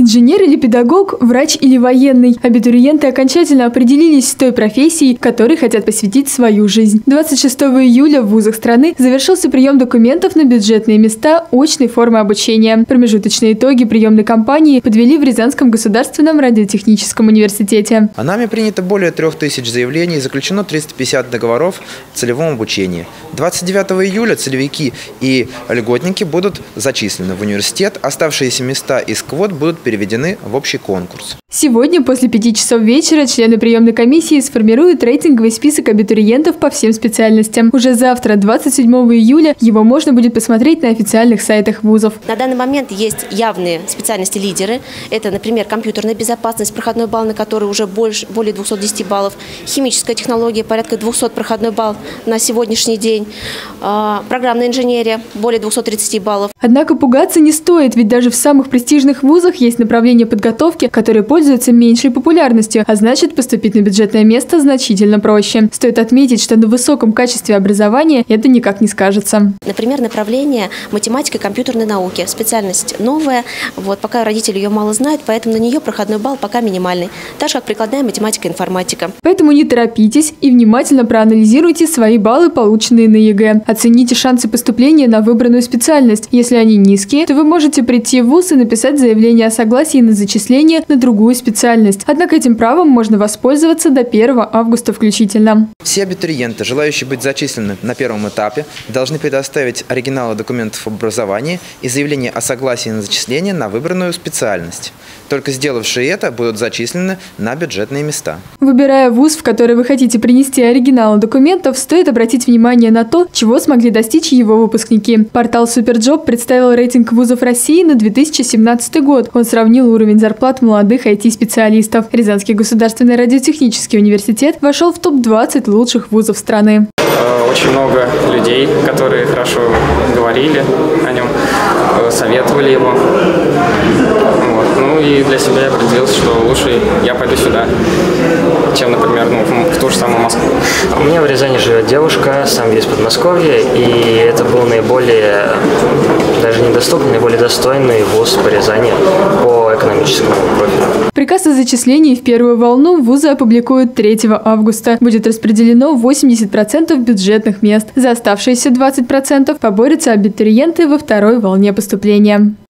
Инженер или педагог, врач или военный. Абитуриенты окончательно определились с той профессией, которой хотят посвятить свою жизнь. 26 июля в вузах страны завершился прием документов на бюджетные места очной формы обучения. Промежуточные итоги приемной кампании подвели в Рязанском государственном радиотехническом университете. Нами принято более 3000 заявлений, заключено 350 договоров в целевом обучении. 29 июля целевики и льготники будут зачислены в университет, оставшиеся места из квот будут переведены в общий конкурс. Сегодня после 5 часов вечера члены приемной комиссии сформируют рейтинговый список абитуриентов по всем специальностям. Уже завтра, 27 июля, его можно будет посмотреть на официальных сайтах вузов. На данный момент есть явные специальности-лидеры. Это, например, компьютерная безопасность, проходной балл на который уже более 210 баллов. Химическая технология, порядка 200 проходной балл на сегодняшний день. Программная инженерия, более 230 баллов. Однако пугаться не стоит, ведь даже в самых престижных вузах есть направления подготовки, которые пользуются меньшей популярностью, а значит, поступить на бюджетное место значительно проще. Стоит отметить, что на высоком качестве образования это никак не скажется. Например, направление математика и компьютерной науки. Специальность новая, пока родители ее мало знают, поэтому на нее проходной балл пока минимальный. Так же, как прикладная математика и информатика. Поэтому не торопитесь и внимательно проанализируйте свои баллы, полученные на ЕГЭ. Оцените шансы поступления на выбранную специальность. Если они низкие, то вы можете прийти в вуз и написать заявление о согласии на зачисление на другую специальность. Однако этим правом можно воспользоваться до 1 августа включительно. Все абитуриенты, желающие быть зачислены на первом этапе, должны предоставить оригиналы документов об образовании и заявление о согласии на зачисление на выбранную специальность. Только сделавшие это будут зачислены на бюджетные места. Выбирая вуз, в который вы хотите принести оригиналы документов, стоит обратить внимание на то, чего смогли достичь его выпускники. Портал Суперджоп представил рейтинг вузов России на 2017 год. Он сравнил уровень зарплат молодых IT-специалистов. Рязанский государственный радиотехнический университет вошел в топ-20 лучших вузов страны. Очень много людей, которые хорошо говорили о нем, советовали его. И для себя я определился, что лучше я пойду сюда, чем, например, в ту же самую Москву. У меня в Рязани живет девушка, сам я из Подмосковья, и это был наиболее, даже недоступный, наиболее достойный вуз по Рязани по экономическому профилю. Приказ о зачислении в первую волну вузы опубликуют 3 августа. Будет распределено 80% бюджетных мест. За оставшиеся 20% поборются абитуриенты во второй волне поступления.